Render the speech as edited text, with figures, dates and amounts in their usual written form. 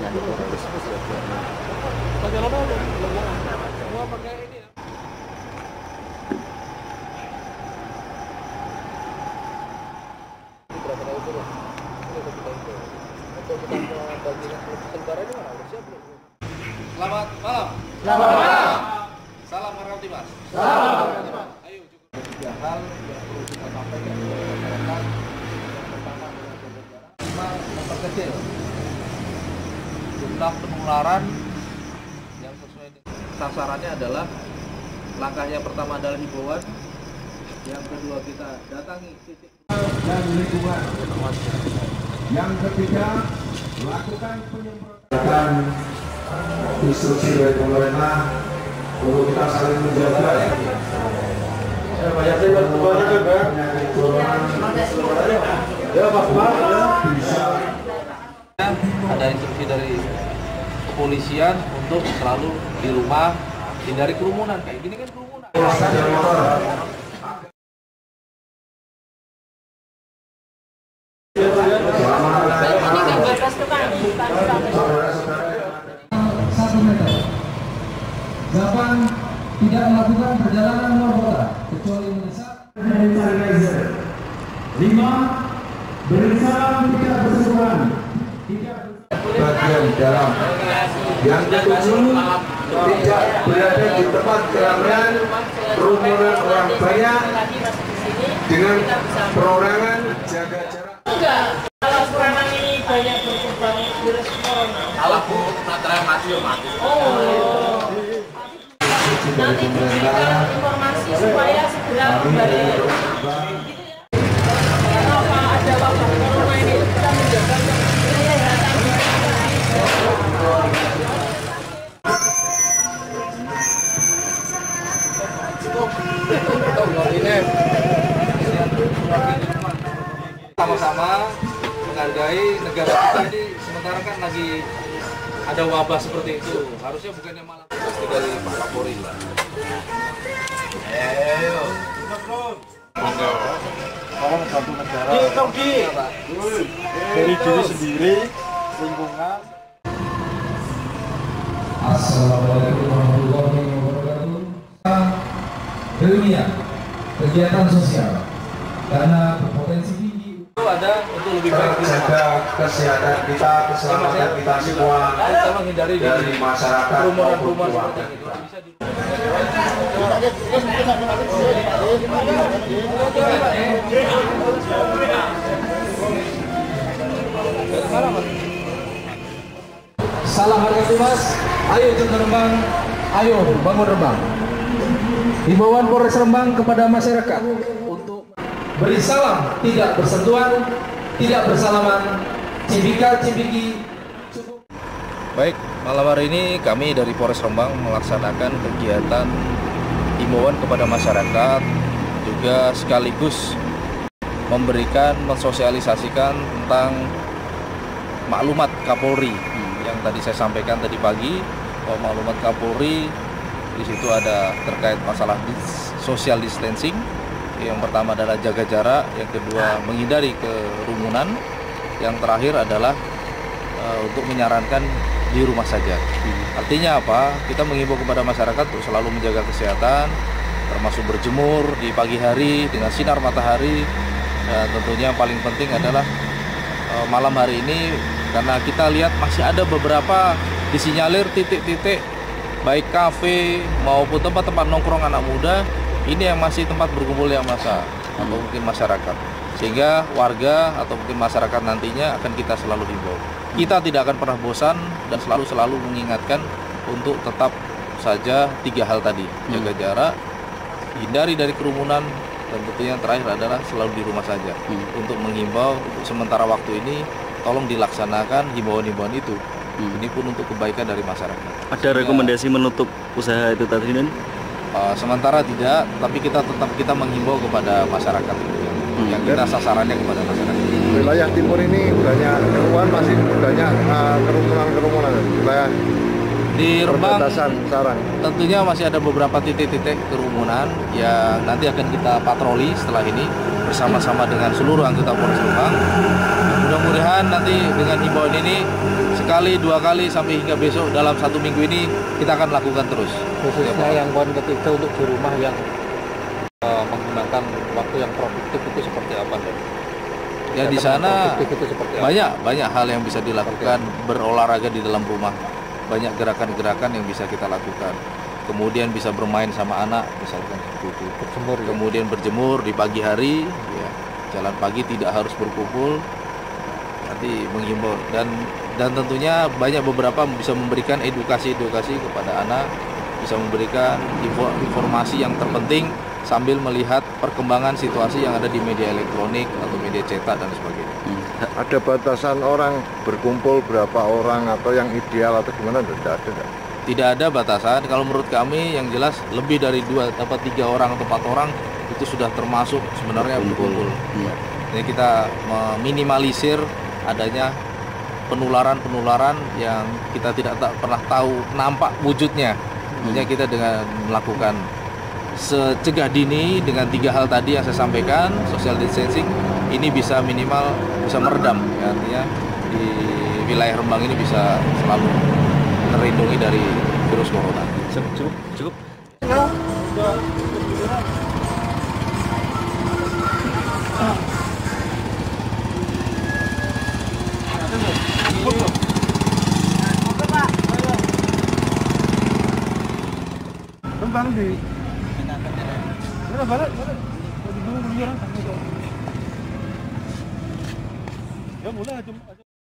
harus bersiap-siap. Semua pakai ini ya. Berapa kali turun? Sudah kita hitung. Untuk kita bagian sementara ini mana? Siap belum? Selamat malam. Selamat malam. Salam Harap Dimas. Salam. Ayo cukup. Tiga hal yang perlu kita sampaikan kepada masyarakat. Yang pertama adalah jaga jarak. Memperkecil jumlah penularan yang sesuai dengan sasarannya adalah langkahnya pertama adalah himbauan, yang kedua kita datangi titik dan lingkungan. Yang ketiga, lakukan penyemprotan instruksi dari pemerintah untuk kita saling menjaga penyakit corona bisa. Ada instruksi dari kepolisian untuk selalu di rumah, hindari kerumunan. Kayak gini kan kerumunan. Delapan, tidak melakukan perjalanan luar kota kecuali mendesak. 5. Beri salam tidak bersentuhan. Bagian dalam. Yang ketujuh, tidak berada di tempat keramaian, kerumunan orang banyak dengan perorangan, jaga jarak. Enggak, kalau sekarang ini banyak berkembang virus corona. Salah bu, materai mati ya mati. Oh. Nanti diberikan informasi supaya segera kembali. Kenapa ada wabah corona ini kita menjaga kesehatan Sama-sama menghargai negara kita ini, sementara kan lagi ada wabah seperti itu. Harusnya bukannya malah pasti dari Pak Kapolri lah. Ayo. Tolong satu negara dari diri sendiri, lingkungan. Assalamualaikum warahmatullahi wabarakatuh. Dunia kegiatan sosial karena berpotensi tinggi Itu ada untuk lebih baik di rumah. Jaga kesehatan kita, keselamatan kita semua Kita menghindari dari masyarakat maupun kerumunan keluarga seperti itu. kita. Bisa di salam harga Dimas, ayo ikut Rembang, ayo bangun Rembang. Himbauan Polres Rembang kepada masyarakat untuk beri salam tidak bersentuhan, tidak bersalaman, cibika-cibiki cukup. Baik, malam hari ini kami dari Polres Rembang melaksanakan kegiatan himbauan kepada masyarakat, juga sekaligus mensosialisasikan tentang maklumat Kapolri yang tadi saya sampaikan tadi pagi, bahwa maklumat Kapolri di situ ada terkait masalah social distancing. Yang pertama adalah jaga jarak, yang kedua menghindari kerumunan, yang terakhir adalah untuk menyarankan di rumah saja. Artinya apa? Kita mengimbau kepada masyarakat untuk selalu menjaga kesehatan, termasuk berjemur di pagi hari dengan sinar matahari, dan tentunya yang paling penting adalah malam hari ini, karena kita lihat masih ada beberapa disinyalir titik-titik baik kafe maupun tempat-tempat nongkrong anak muda ini yang masih tempat berkumpul yang massa atau mungkin masyarakat, sehingga warga atau mungkin masyarakat nantinya akan kita selalu himbau. Kita tidak akan pernah bosan dan selalu mengingatkan untuk tetap saja 3 hal tadi: jaga jarak, hindari dari kerumunan, dan tentunya yang terakhir adalah selalu di rumah saja. Untuk menghimbau untuk sementara waktu ini tolong dilaksanakan himbauan-himbauan itu. Ini pun untuk kebaikan dari masyarakat. Ada rekomendasi menutup usaha itu tadi dan? Sementara tidak, tapi kita menghimbau kepada masyarakat. Yang kita sasarannya kepada masyarakat. Wilayah timur ini banyak keluhan, masih banyak kerumunan wilayah Di Rembang sarang. tentunya masih ada beberapa titik-titik kerumunan yang nanti akan kita patroli setelah ini bersama-sama dengan seluruh anggota Polres Rembang. Mudah-mudahan nanti dengan himbauan ini sekali, 2 kali, sampai hingga besok dalam 1 minggu ini kita akan lakukan terus. Khususnya yang poin ketiga untuk di rumah yang menggunakan waktu yang produktif itu seperti apa, Dok? Ya di sana Produktif itu seperti apa? banyak hal yang bisa dilakukan, berolahraga di dalam rumah, banyak gerakan-gerakan yang bisa kita lakukan. Kemudian bisa bermain sama anak, misalkan seperti itu. Berjemur, ya? Kemudian berjemur di pagi hari, ya, jalan pagi tidak harus berkumpul. Nanti menghimbau dan tentunya banyak beberapa bisa memberikan edukasi kepada anak, bisa memberikan informasi yang terpenting sambil melihat perkembangan situasi yang ada di media elektronik atau media cetak dan sebagainya. Ada batasan orang berkumpul berapa orang atau yang ideal atau gimana? Tidak ada nggak? Tidak ada batasan. Kalau menurut kami yang jelas lebih dari 2 atau 3 orang atau 4 orang itu sudah termasuk sebenarnya berkumpul. Jadi kita meminimalisir adanya penularan yang kita tidak pernah tahu nampak wujudnya. Hanya kita dengan melakukan secegah dini dengan 3 hal tadi yang saya sampaikan, social distancing ini bisa minimal bisa meredam, ya, artinya di wilayah Rembang ini bisa selalu terlindungi dari virus corona. Cukup. Rembang di. Balik. Ya mulai